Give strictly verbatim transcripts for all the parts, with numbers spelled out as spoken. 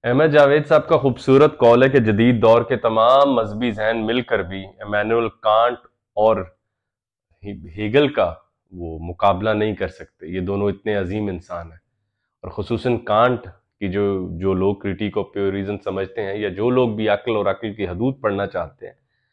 احمد جاوید صاحب کا خوبصورت قول ہے کہ جدید دور کے تمام مذہبی ذہن مل کر بھی ایمانوئل کانٹ اور ہیگل کا وہ مقابلہ نہیں کر سکتے. یہ دونوں اتنے عظیم انسان ہیں، اور خصوصاً کانٹ کی جو جو لوگ کریٹیک آف پیوریزم سمجھتے ہیں، یا جو لوگ بھی عقل اور عقل کی حدود پڑھنا چاہتے ہیں،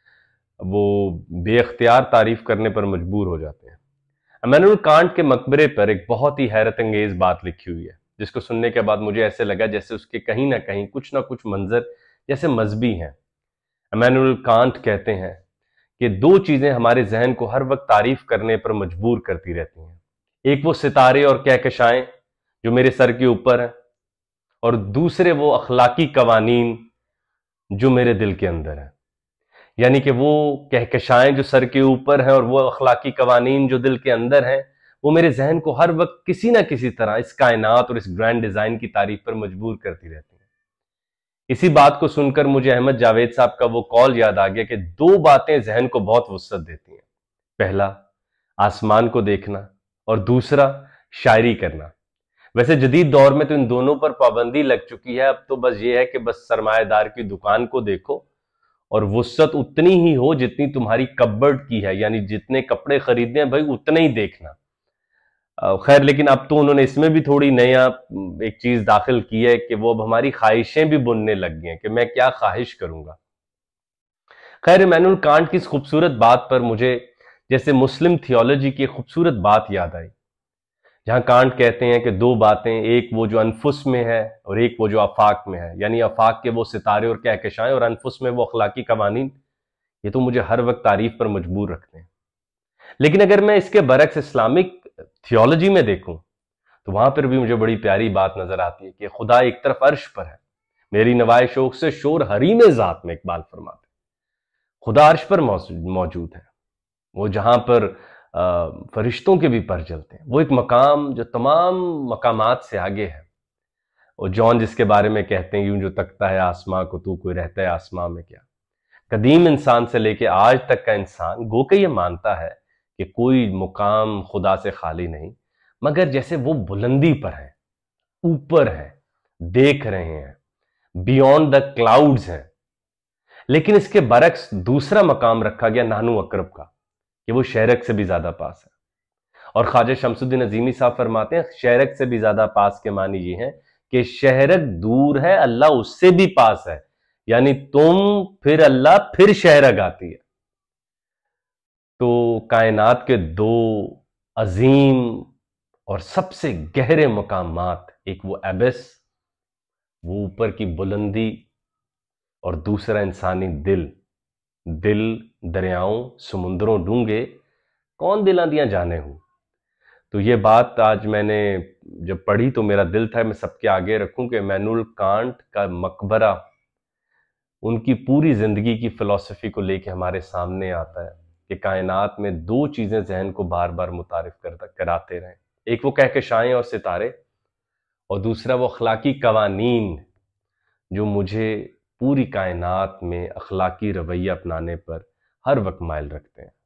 وہ بے اختیار تعریف کرنے پر مجبور ہو جاتے ہیں. ایمانوئل کانٹ کے مقبرے پر ایک بہت ہی حیرت انگیز بات لکھی ہوئی ہے، جس کو سننے کے بعد مجھے ایسے لگا جیسے اس کے کہیں نہ کہیں کچھ نہ کچھ منظر جیسے مذہبی ہیں. ایمانوئل کانٹ کہتے ہیں کہ دو چیزیں ہمارے ذہن کو ہر وقت تعریف کرنے پر مجبور کرتی رہتی ہیں. ایک وہ ستارے اور کہکشائیں جو میرے سر کے اوپر ہیں، اور دوسرے وہ اخلاقی قوانین جو میرے دل کے اندر ہیں. یعنی کہ وہ کہکشائیں جو سر کے اوپر ہیں اور وہ اخلاقی قوانین جو دل کے اندر ہیں، وہ میرے ذہن کو ہر وقت کسی نہ کسی طرح اس کائنات اور اس گرینڈ ڈیزائن کی تعریف پر مجبور کرتی رہتی ہیں. اسی بات کو سن کر مجھے احمد جاوید صاحب کا وہ قول یاد آ گیا کہ دو باتیں ذہن کو بہت وسعت دیتی ہیں. پہلا آسمان کو دیکھنا، اور دوسرا شاعری کرنا. ویسے جدید دور میں تو ان دونوں پر پابندی لگ چکی ہے. اب تو بس یہ ہے کہ بس سرمایہ دار کی دکان کو دیکھو اور وسعت اتنی ہی ہو جتنی تمہاری کبرڈ کی ہے، یعنی جتنے کپڑے خریدنے ہیں بھائی اتنے ہی دیکھنا. خیر، لیکن اب تو انہوں نے اس میں بھی تھوڑی نیا ایک چیز داخل کی ہے کہ وہ اب ہماری خواہشیں بھی بننے لگ گئی ہیں کہ میں کیا خواہش کروں گا. خیر، ایمانوئل کانٹ کی اس خوبصورت بات پر مجھے جیسے مسلم تھیولوجی کی خوبصورت بات یاد آئی، جہاں کانٹ کہتے ہیں کہ دو باتیں، ایک وہ جو انفس میں ہے اور ایک وہ جو آفاق میں ہے. یعنی آفاق کے وہ ستارے اور کہکشائیں، اور انفس میں وہ اخلاقی قوانین. یہ تو مجھے ہر وقت تعریف پر مجبور رکھتے ہیں. لیکن اگر میں اس کے برعکس اسلامک تھیولوجی میں دیکھوں تو وہاں پر بھی مجھے بڑی پیاری بات نظر آتی ہے کہ خدا ایک طرف عرش پر ہے، میری نوائے شوق سے شور حریم ذات میں، اقبال فرماتے ہیں. خدا عرش پر موجود ہے، وہ جہاں پر فرشتوں کے بھی پر جلتے ہیں. وہ ایک مقام جو تمام مقامات سے آگے ہے. اور جان جس کے بارے میں کہتے ہیں، یوں جو تکتا ہے آسمان کو تو کوئی رہتا ہے آسمان میں کیا. قدیم انسان سے لے کے آج تک کا انسان گو کہ یہ مانتا ہے کہ کوئی مقام خدا سے خالی نہیں، مگر جیسے وہ بلندی پر ہے، اوپر ہے، دیکھ رہے ہیں، بیونڈ دا کلاؤڈز ہیں. لیکن اس کے برعکس دوسرا مقام رکھا گیا نانو اقرب کا، کہ وہ شہرک سے بھی زیادہ پاس ہے. اور خواجہ شمس الدین عظیمی صاحب فرماتے ہیں شہرک سے بھی زیادہ پاس کے معنی یہ ہیں کہ شہرک دور ہے، اللہ اس سے بھی پاس ہے. یعنی تم پھر اللہ پھر شہرک آتی ہے. تو کائنات کے دو عظیم اور سب سے گہرے مقامات، ایک وہ ایبس، وہ اوپر کی بلندی، اور دوسرا انسانی دل. دل دریاؤں سمندروں ڈونگے، کون دلاں دیاں جانے ہوں. تو یہ بات آج میں نے جب پڑھی تو میرا دل تھا میں سب کے آگے رکھوں کہ ایمانوئل کانٹ کا مقبرہ ان کی پوری زندگی کی فلسفی کو لے کے ہمارے سامنے آتا ہے کہ کائنات میں دو چیزیں ذہن کو بار بار متعارف کراتے رہیں. ایک وہ کہکشائیں اور ستارے، اور دوسرا وہ اخلاقی قوانین جو مجھے پوری کائنات میں اخلاقی رویہ اپنانے پر ہر وقت مائل رکھتے ہیں.